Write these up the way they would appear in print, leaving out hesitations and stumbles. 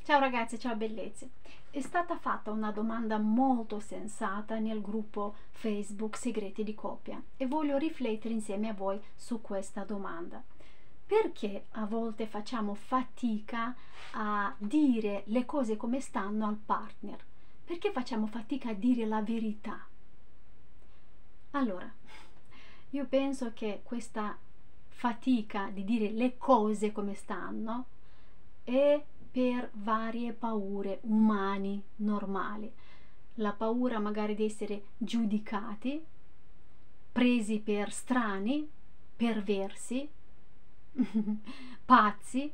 Ciao ragazzi, ciao bellezze. È stata fatta una domanda molto sensata nel gruppo Facebook Segreti di Coppia e voglio riflettere insieme a voi su questa domanda. Perché a volte facciamo fatica a dire le cose come stanno al partner? Perché facciamo fatica a dire la verità? Allora, io penso che questa fatica di dire le cose come stanno è per varie paure umane normali. La paura magari di essere giudicati, presi per strani, perversi, pazzi,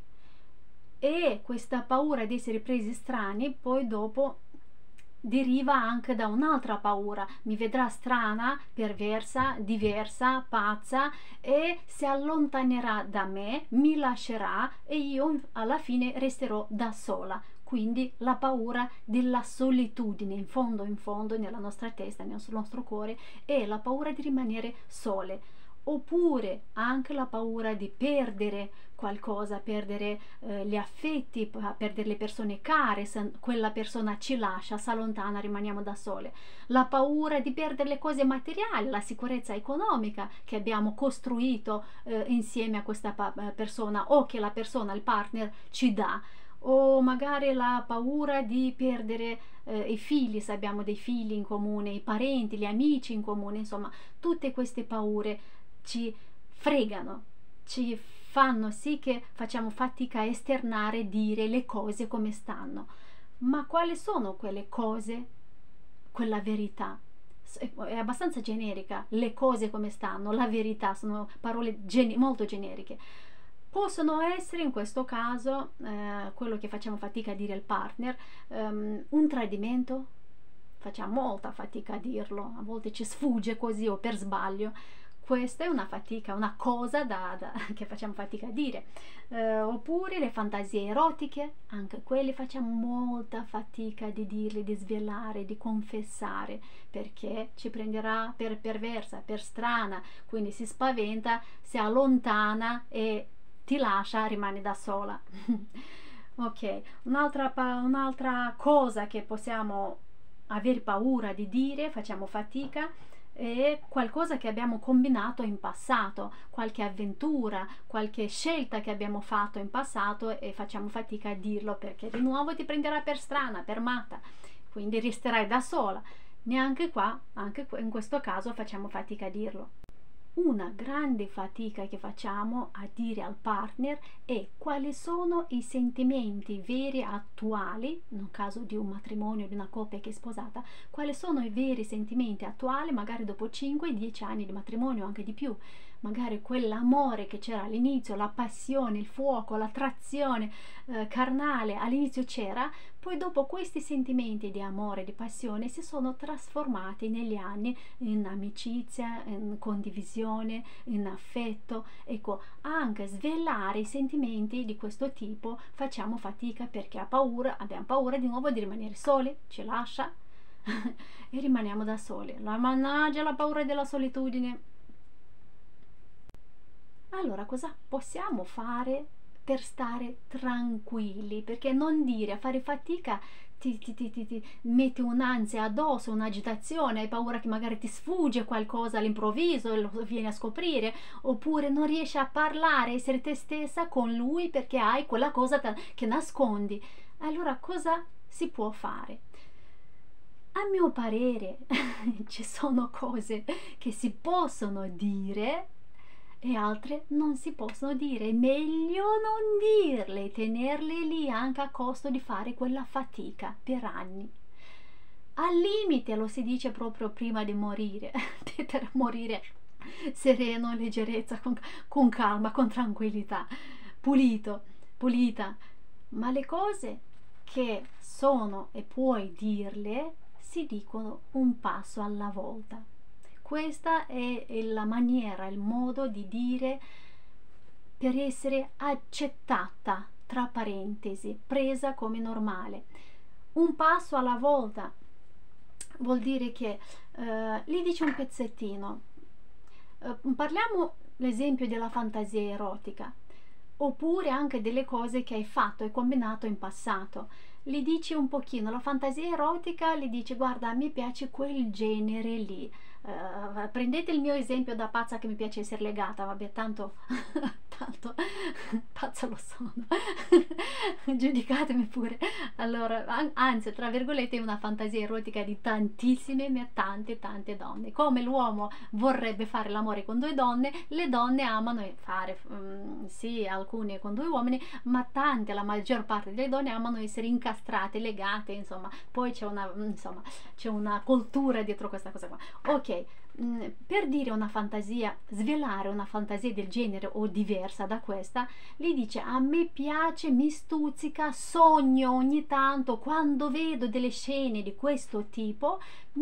e questa paura di essere presi strani poi dopo deriva anche da un'altra paura: mi vedrà strana, perversa, diversa, pazza e si allontanerà da me, mi lascerà e io alla fine resterò da sola. Quindi la paura della solitudine in fondo nella nostra testa, nel nostro cuore, è la paura di rimanere sole. Oppure anche la paura di perdere qualcosa, perdere gli affetti, perdere le persone care, se quella persona ci lascia, si allontana, rimaniamo da sole. La paura di perdere le cose materiali, la sicurezza economica che abbiamo costruito insieme a questa persona, o che la persona, il partner, ci dà. O magari la paura di perdere i figli, se abbiamo dei figli in comune, i parenti, gli amici in comune, insomma, tutte queste paure ci fregano, ci fanno sì che facciamo fatica a esternare, dire le cose come stanno. Ma quali sono quelle cose, quella verità? È abbastanza generica, le cose come stanno, la verità, sono parole molto generiche. Possono essere in questo caso, quello che facciamo fatica a dire al partner, un tradimento. Facciamo molta fatica a dirlo, a volte ci sfugge così o per sbaglio. Questa è una fatica, una cosa che facciamo fatica a dire. Oppure le fantasie erotiche, anche quelle facciamo molta fatica di dirle, di svelare, di confessare, perché ci prenderà per perversa, per strana, quindi si spaventa, si allontana e ti lascia, rimane da sola. Ok, un'altra cosa che possiamo aver paura di dire, facciamo fatica, è qualcosa che abbiamo combinato in passato, qualche avventura, qualche scelta che abbiamo fatto in passato e facciamo fatica a dirlo perché di nuovo ti prenderà per strana, per matta, quindi resterai da sola. Neanche qua, anche in questo caso facciamo fatica a dirlo. Una grande fatica che facciamo a dire al partner è quali sono i sentimenti veri attuali, nel caso di un matrimonio, di una coppia che è sposata, quali sono i veri sentimenti attuali, magari dopo 5-10 anni di matrimonio, anche di più. Magari quell'amore che c'era all'inizio, la passione, il fuoco, l'attrazione carnale all'inizio c'era, poi dopo questi sentimenti di amore, di passione si sono trasformati negli anni in amicizia, in condivisione, in affetto. Ecco, anche svelare i sentimenti di questo tipo facciamo fatica perché abbiamo paura di nuovo di rimanere soli, ci lascia e rimaniamo da soli. La mannaggia, la paura della solitudine. Allora, cosa possiamo fare per stare tranquilli? Perché non dire, a fare fatica ti metti un'ansia addosso, un'agitazione, hai paura che magari ti sfugge qualcosa all'improvviso e lo vieni a scoprire, oppure non riesci a parlare, essere te stessa con lui perché hai quella cosa che nascondi. Allora, cosa si può fare? A mio parere ci sono cose che si possono dire e altre non si possono dire. È meglio non dirle, tenerle lì anche a costo di fare quella fatica per anni. Al limite lo si dice proprio prima di morire, per morire sereno, leggerezza, con calma, con tranquillità, pulita. Ma le cose che sono e puoi dirle si dicono un passo alla volta. Questa è la maniera, il modo di dire per essere accettata, tra parentesi, presa come normale. Un passo alla volta vuol dire che gli dici un pezzettino. Parliamo l'esempio della fantasia erotica. oppure anche delle cose che hai fatto e combinato in passato. Gli dici un pochino, la fantasia erotica, gli dici guarda, a me piace quel genere lì. Prendete il mio esempio da pazza che mi piace essere legata, vabbè, tanto tanto pazza lo sono. Giudicatemi pure. Allora, anzi, tra virgolette, è una fantasia erotica di tantissime, tante donne. Come l'uomo vorrebbe fare l'amore con 2 donne, le donne amano fare, sì, alcune con 2 uomini, ma tante, la maggior parte delle donne amano essere incastrate, legate, insomma. Poi c'è una cultura dietro questa cosa qua. Ok, per dire una fantasia, svelare una fantasia del genere o diversa da questa, gli dice a me piace, mi stuzzica, sogno ogni tanto, quando vedo delle scene di questo tipo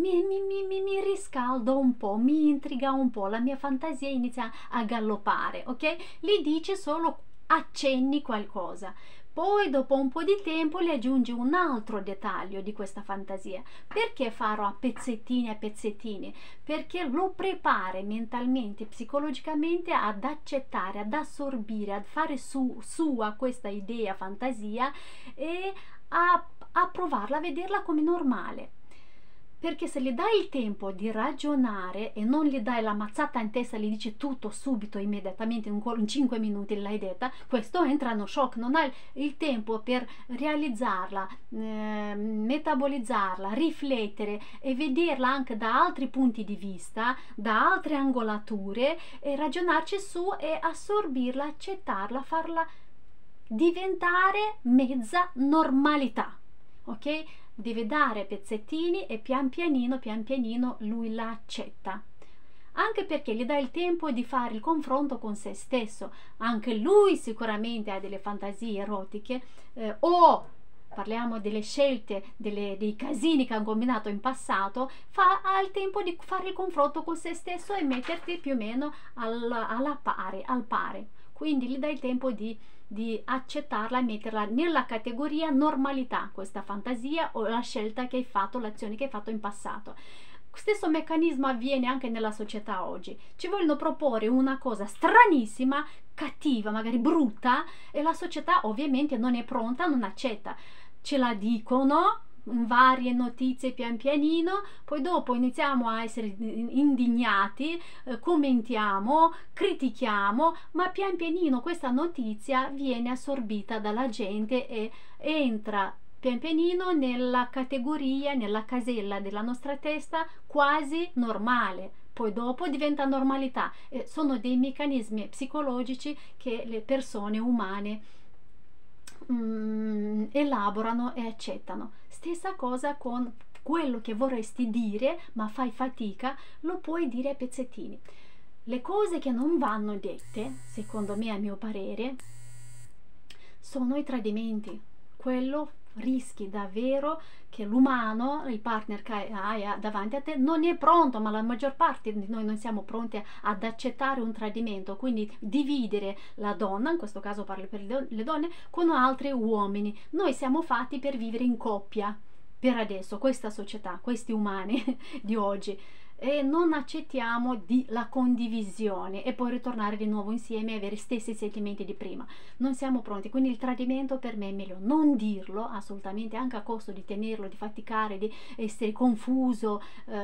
mi riscaldo un po', mi intriga un po', la mia fantasia inizia a galoppare, ok? Gli dice solo accenni qualcosa. Poi dopo un po' di tempo le aggiungi un altro dettaglio di questa fantasia. Perché farò a pezzettini? Perché lo prepari mentalmente, psicologicamente ad accettare, ad assorbire, a fare sua questa idea, fantasia e a provarla, a vederla come normale. Perché se gli dai il tempo di ragionare e non gli dai la mazzata in testa, gli dici tutto subito, immediatamente, in 5 minuti l'hai detta, questo entra in shock, non hai il tempo per realizzarla, metabolizzarla, riflettere e vederla anche da altri punti di vista, da altre angolature e ragionarci su e assorbirla, accettarla, farla diventare mezza normalità, ok? Deve dare pezzettini e pian pianino lui la accetta, anche perché gli dà il tempo di fare il confronto con se stesso. Anche lui sicuramente ha delle fantasie erotiche, o parliamo delle scelte, dei casini che ha combinato in passato, ha il tempo di fare il confronto con se stesso e metterti più o meno al pari. Quindi gli dai il tempo di accettarla e metterla nella categoria normalità, questa fantasia o la scelta che hai fatto, l'azione che hai fatto in passato. Stesso meccanismo avviene anche nella società oggi. Ci vogliono proporre una cosa stranissima, cattiva, magari brutta, e la società ovviamente non è pronta, non accetta. Ce la dicono in varie notizie pian pianino, poi dopo iniziamo a essere indignati, commentiamo, critichiamo, ma pian pianino questa notizia viene assorbita dalla gente e entra pian pianino nella categoria, nella casella della nostra testa quasi normale. Poi dopo diventa normalità. Sono dei meccanismi psicologici che le persone umane elaborano e accettano. Stessa cosa con quello che vorresti dire ma fai fatica, lo puoi dire a pezzettini. Le cose che non vanno dette, secondo me, a mio parere, sono i tradimenti. Quello rischi davvero che l'umano, il partner che hai davanti a te, non è pronto, ma la maggior parte di noi non siamo pronti ad accettare un tradimento, quindi dividere la donna, in questo caso parlo per le donne, con altri uomini. Noi siamo fatti per vivere in coppia, per adesso, questa società, questi umani di oggi, e non accettiamo la condivisione e poi ritornare di nuovo insieme e avere gli stessi sentimenti di prima. Non siamo pronti, quindi il tradimento per me è meglio non dirlo assolutamente, anche a costo di tenerlo, di faticare, di essere confuso,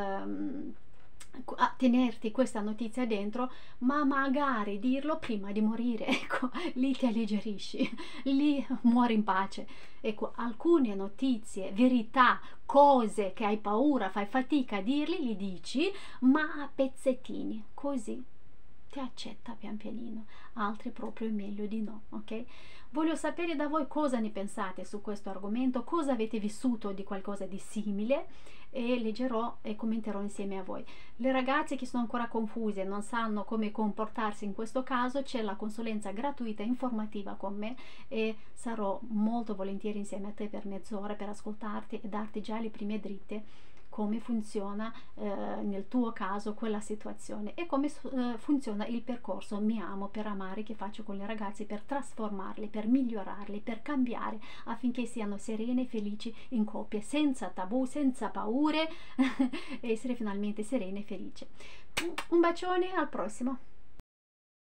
a tenerti questa notizia dentro, ma magari dirlo prima di morire, ecco, lì ti alleggerisci, lì muori in pace. Ecco, alcune notizie, verità, cose che hai paura, fai fatica a dirli, li dici, ma a pezzettini, così ti accetta pian pianino. Altri proprio è meglio di no, ok? Voglio sapere da voi cosa ne pensate su questo argomento, cosa avete vissuto di qualcosa di simile, e leggerò e commenterò insieme a voi. Le ragazze che sono ancora confuse e non sanno come comportarsi in questo caso, c'è la consulenza gratuita informativa con me e sarò molto volentieri insieme a te per mezz'ora per ascoltarti e darti già le prime dritte come funziona nel tuo caso quella situazione e come funziona il percorso Mi Amo per Amare che faccio con le ragazze per trasformarle, per migliorarle, per cambiare affinché siano serene, felici in coppia, senza tabù, senza paure e essere finalmente serene e felici. Un bacione, al prossimo.